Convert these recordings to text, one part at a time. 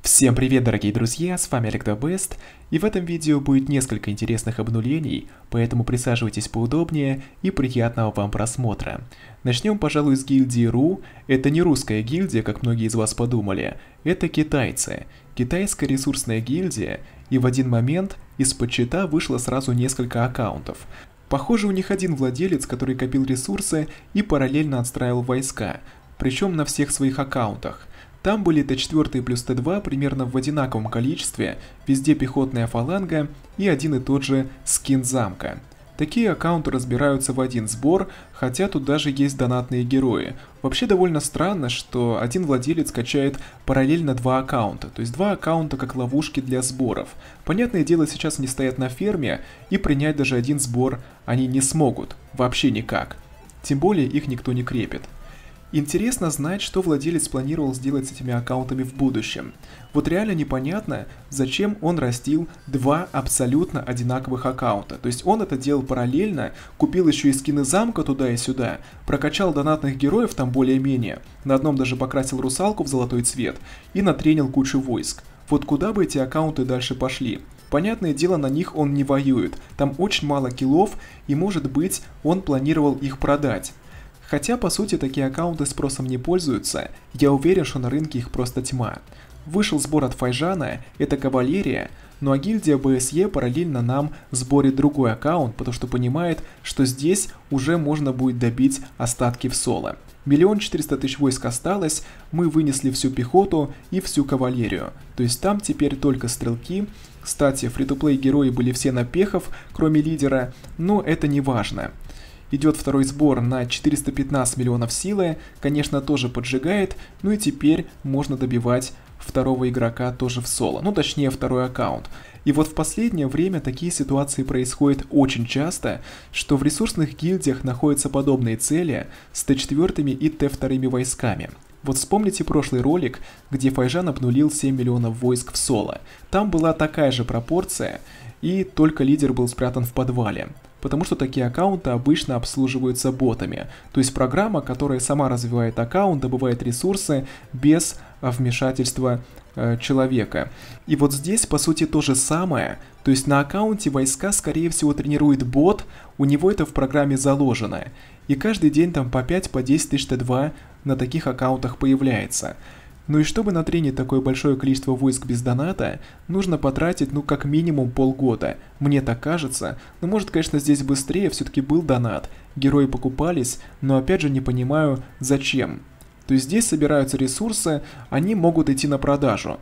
Всем привет, дорогие друзья, с вами OlegTheBest, и в этом видео будет несколько интересных обнулений, поэтому присаживайтесь поудобнее и приятного вам просмотра. Начнем, пожалуй, с гильдии РУ. Это не русская гильдия, как многие из вас подумали, это китайцы. Китайская ресурсная гильдия, и в один момент из-под чита вышло сразу несколько аккаунтов. Похоже, у них один владелец, который копил ресурсы и параллельно отстраивал войска, причем на всех своих аккаунтах. Там были Т4 плюс Т2 примерно в одинаковом количестве, везде пехотная фаланга и один и тот же скин замка. Такие аккаунты разбираются в один сбор, хотя тут даже есть донатные герои. Вообще довольно странно, что один владелец качает параллельно два аккаунта, то есть два аккаунта как ловушки для сборов. Понятное дело, сейчас они стоят на ферме, и принять даже один сбор они не смогут, вообще никак. Тем более их никто не крепит. Интересно знать, что владелец планировал сделать с этими аккаунтами в будущем. Вот реально непонятно, зачем он растил два абсолютно одинаковых аккаунта. То есть он это делал параллельно, купил еще и скины замка туда и сюда, прокачал донатных героев там более-менее, на одном даже покрасил русалку в золотой цвет и натренил кучу войск. Вот куда бы эти аккаунты дальше пошли? Понятное дело, на них он не воюет, там очень мало киллов, и может быть он планировал их продать. Хотя, по сути, такие аккаунты спросом не пользуются, я уверен, что на рынке их просто тьма. Вышел сбор от Файжана, это кавалерия, ну а гильдия БСЕ параллельно нам сборит другой аккаунт, потому что понимает, что здесь уже можно будет добить остатки в соло. 1 400 000 войск осталось, мы вынесли всю пехоту и всю кавалерию, то есть там теперь только стрелки. Кстати, фри-то-плей герои были все на пехов, кроме лидера, но это не важно. Идет второй сбор на 415 миллионов силы, конечно, тоже поджигает, ну и теперь можно добивать второго игрока тоже в соло, ну точнее второй аккаунт. И вот в последнее время такие ситуации происходят очень часто, что в ресурсных гильдиях находятся подобные цели с Т4 и Т2 войсками. Вот вспомните прошлый ролик, где Файжан обнулил 7 миллионов войск в соло. Там была такая же пропорция, и только лидер был спрятан в подвале. Потому что такие аккаунты обычно обслуживаются ботами, то есть программа, которая сама развивает аккаунт, добывает ресурсы без вмешательства человека. И вот здесь по сути то же самое, то есть на аккаунте войска скорее всего тренирует бот, у него это в программе заложено, и каждый день там по 5-10 тысяч Т2 на таких аккаунтах появляется. Ну и чтобы натренить такое большое количество войск без доната, нужно потратить ну как минимум полгода. Мне так кажется, но может конечно здесь быстрее, все-таки был донат, герои покупались, но опять же не понимаю зачем. То есть здесь собираются ресурсы, они могут идти на продажу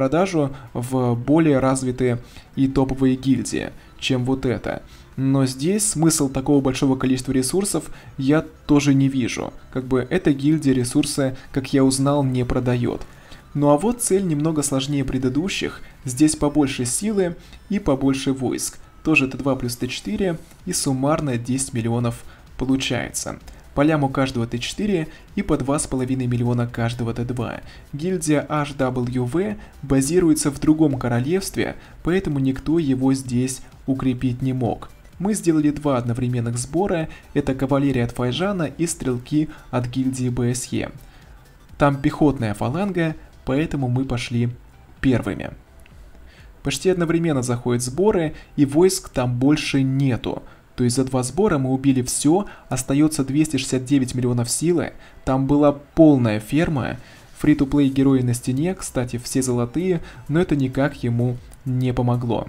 в более развитые и топовые гильдии, чем вот это. Но здесь смысл такого большого количества ресурсов я тоже не вижу. Как бы эта гильдия ресурсы, как я узнал, не продает. Ну а вот цель немного сложнее предыдущих. Здесь побольше силы и побольше войск. Тоже Т2 плюс Т4 и суммарно 10 миллионов получается. По ляму каждого Т4 и по 2,5 миллиона каждого Т2. Гильдия HWV базируется в другом королевстве, поэтому никто его здесь укрепить не мог. Мы сделали два одновременных сбора, это кавалерия от Файжана и стрелки от гильдии БСЕ. Там пехотная фаланга, поэтому мы пошли первыми. Почти одновременно заходят сборы, и войск там больше нету. То есть за два сбора мы убили все, остается 269 миллионов силы, там была полная ферма, фри-то-плей герои на стене, кстати, все золотые, но это никак ему не помогло.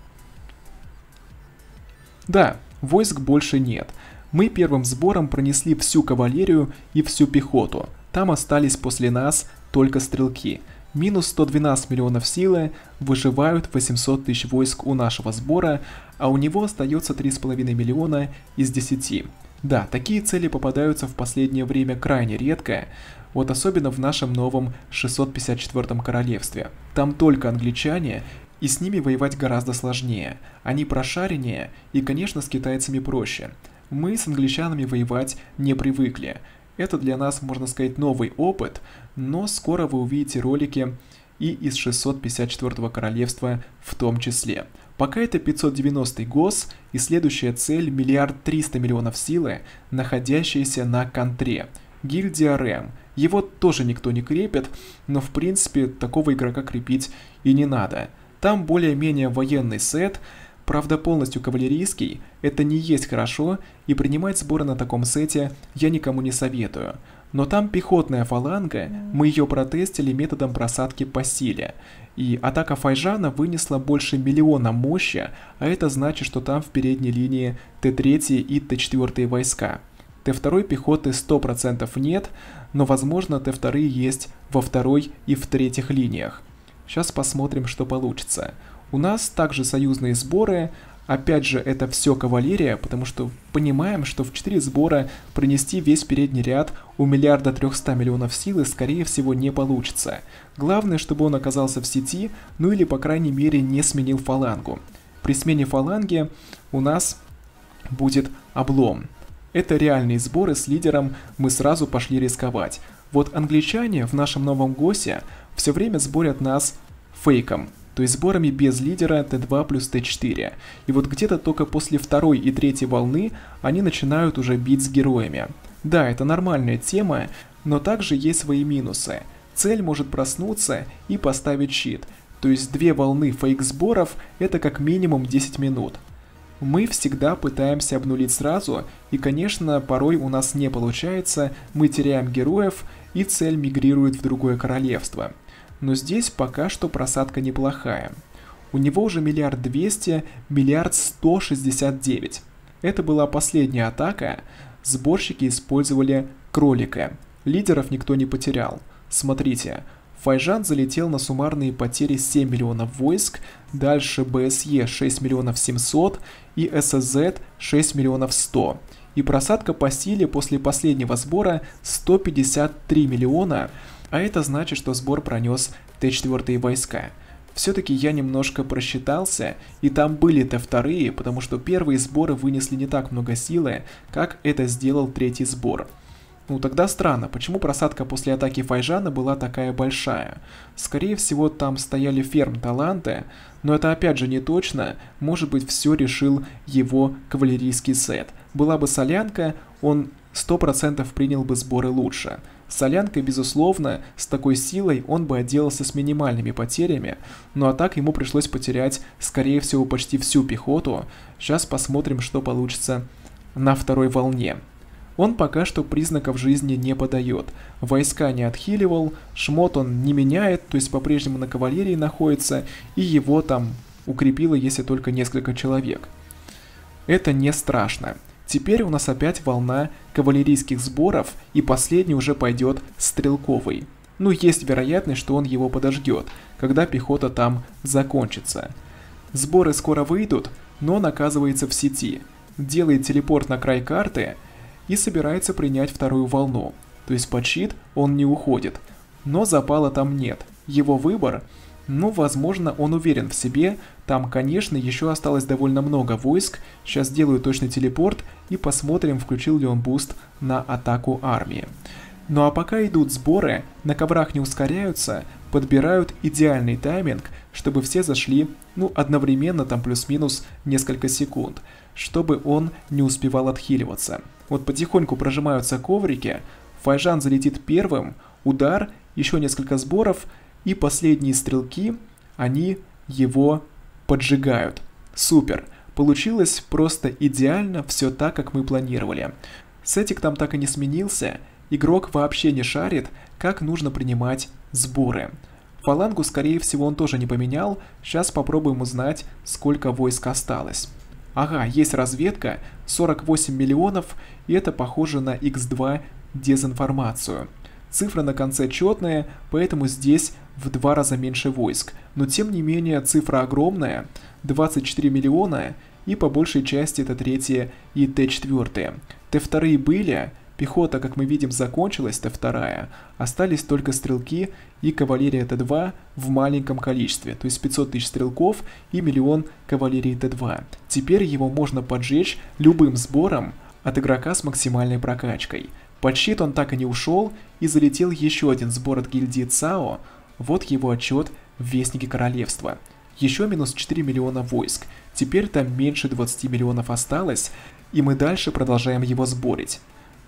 Да, войск больше нет. Мы первым сбором пронесли всю кавалерию и всю пехоту. Там остались после нас только стрелки. Минус 112 миллионов силы, выживают 800 тысяч войск у нашего сбора, а у него остается 3,5 миллиона из 10. Да, такие цели попадаются в последнее время крайне редко, вот особенно в нашем новом 654 королевстве. Там только англичане, и с ними воевать гораздо сложнее. Они прошареннее, и, конечно, с китайцами проще. Мы с англичанами воевать не привыкли. Это для нас, можно сказать, новый опыт, но скоро вы увидите ролики и из 654 королевства в том числе. Пока это 590 ГОС, и следующая цель 1 300 000 000 силы, находящиеся на контре. гильдия Рэм. Его тоже никто не крепит, но в принципе такого игрока крепить и не надо. Там более-менее военный сет, правда полностью кавалерийский, это не есть хорошо, и принимать сборы на таком сете я никому не советую. Но там пехотная фаланга, мы ее протестили методом просадки по силе. И атака Файжана вынесла больше 1 миллиона мощи, а это значит, что там в передней линии Т3 и Т4 войска. Т2 пехоты 100% нет, но возможно Т2 есть во второй и в третьих линиях. Сейчас посмотрим, что получится. У нас также союзные сборы. Опять же, это все кавалерия, потому что понимаем, что в 4 сбора принести весь передний ряд у 1 300 000 000 силы скорее всего не получится. Главное, чтобы он оказался в сети, ну или по крайней мере не сменил фалангу. При смене фаланги у нас будет облом. Это реальные сборы с лидером, мы сразу пошли рисковать. Вот англичане в нашем новом ГОСе все время сборят нас фейком. То есть сборами без лидера Т2 плюс Т4. И вот где-то только после второй и третьей волны они начинают уже бить с героями. Да, это нормальная тема, но также есть свои минусы. Цель может проснуться и поставить щит. То есть 2 волны фейк-сборов это как минимум 10 минут. Мы всегда пытаемся обнулить сразу, и конечно порой у нас не получается, мы теряем героев и цель мигрирует в другое королевство. Но здесь пока что просадка неплохая. У него уже 1 200 000 000, 1 169 000. Это была последняя атака. Сборщики использовали кролика. Лидеров никто не потерял. Смотрите, Файжан залетел на суммарные потери 7 миллионов войск, дальше БСЕ 6 миллионов 700 и ССЗ 6 миллионов 100. И просадка по силе после последнего сбора 153 миллиона, а это значит, что сбор пронес Т4 войска. Все-таки я немножко просчитался, и там были Т2, потому что первые сборы вынесли не так много силы, как это сделал третий сбор. Ну тогда странно, почему просадка после атаки Файжана была такая большая? Скорее всего там стояли ферм таланты, но это опять же не точно, может быть все решил его кавалерийский сет. Была бы солянка, он 100% принял бы сборы лучше. Солянкой, безусловно, с такой силой он бы отделался с минимальными потерями, но а так ему пришлось потерять, скорее всего, почти всю пехоту. Сейчас посмотрим, что получится на второй волне. Он пока что признаков жизни не подает, войска не отхиливал, шмот он не меняет, то есть по-прежнему на кавалерии находится, и его там укрепило, если только несколько человек. Это не страшно. Теперь у нас опять волна кавалерийских сборов, и последний уже пойдет стрелковый. Ну, есть вероятность, что он его подождет, когда пехота там закончится. Сборы скоро выйдут, но он оказывается в сети, делает телепорт на край карты и собирается принять вторую волну. То есть под щит он не уходит, но запала там нет. Его выбор, ну, возможно, он уверен в себе, там, конечно, еще осталось довольно много войск, сейчас сделаю точный телепорт и посмотрим, включил ли он буст на атаку армии. Ну а пока идут сборы, на коврах не ускоряются, подбирают идеальный тайминг, чтобы все зашли, ну, одновременно, там плюс-минус несколько секунд, чтобы он не успевал отхиливаться. Вот потихоньку прожимаются коврики, Файжан залетит первым, удар, еще несколько сборов, и последние стрелки, они его поджигают. Супер! Получилось просто идеально, все так, как мы планировали. Сетик там так и не сменился, игрок вообще не шарит, как нужно принимать сборы. Фалангу, скорее всего, он тоже не поменял, сейчас попробуем узнать, сколько войск осталось. Ага, есть разведка, 48 миллионов, и это похоже на X2 дезинформацию. Цифра на конце четная, поэтому здесь в 2 раза меньше войск. Но тем не менее цифра огромная, 24 миллиона, и по большей части это Т3 и Т4. Т2 были, пехота, как мы видим, закончилась, Т2, остались только стрелки и кавалерия Т2 в маленьком количестве, то есть 500 тысяч стрелков и 1 миллион кавалерии Т2. Теперь его можно поджечь любым сбором от игрока с максимальной прокачкой. Под щит он так и не ушел, и залетел еще один сбор от гильдии ЦАО. Вот его отчет в Вестнике Королевства. Еще минус 4 миллиона войск, теперь там меньше 20 миллионов осталось, и мы дальше продолжаем его сборить.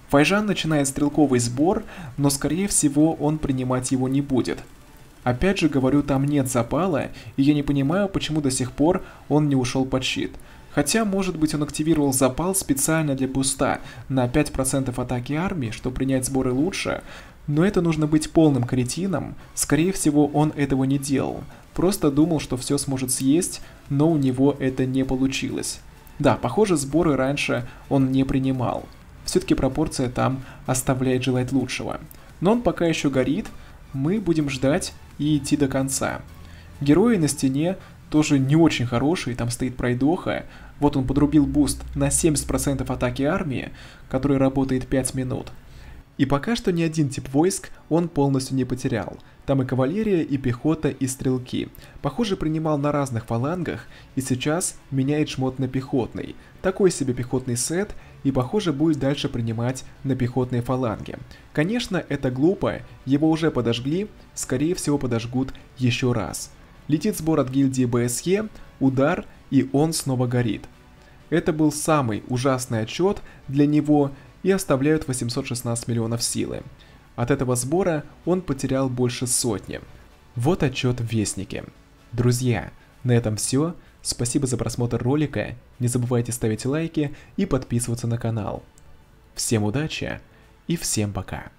Файжан начинает стрелковый сбор, но скорее всего он принимать его не будет. Опять же говорю, там нет запала, и я не понимаю, почему до сих пор он не ушел под щит. Хотя, может быть, он активировал запал специально для буста на 5% атаки армии, чтобы принять сборы лучше, но это нужно быть полным кретином, скорее всего он этого не делал, просто думал, что все сможет съесть, но у него это не получилось. Да, похоже, сборы раньше он не принимал, все-таки пропорция там оставляет желать лучшего. Но он пока еще горит, мы будем ждать и идти до конца. Герои на стене тоже не очень хорошие, там стоит пройдоха. Вот он подрубил буст на 70% атаки армии, который работает 5 минут. И пока что ни один тип войск он полностью не потерял. Там и кавалерия, и пехота, и стрелки. Похоже, принимал на разных фалангах, и сейчас меняет шмот на пехотный. Такой себе пехотный сет, и похоже будет дальше принимать на пехотные фаланги. Конечно, это глупо, его уже подожгли, скорее всего подожгут еще раз. Летит сбор от гильдии БСЕ, удар, и он снова горит. Это был самый ужасный отчет для него, и оставляют 816 миллионов силы. От этого сбора он потерял больше сотни. Вот отчет в Вестнике. Друзья, на этом все. Спасибо за просмотр ролика. Не забывайте ставить лайки и подписываться на канал. Всем удачи и всем пока.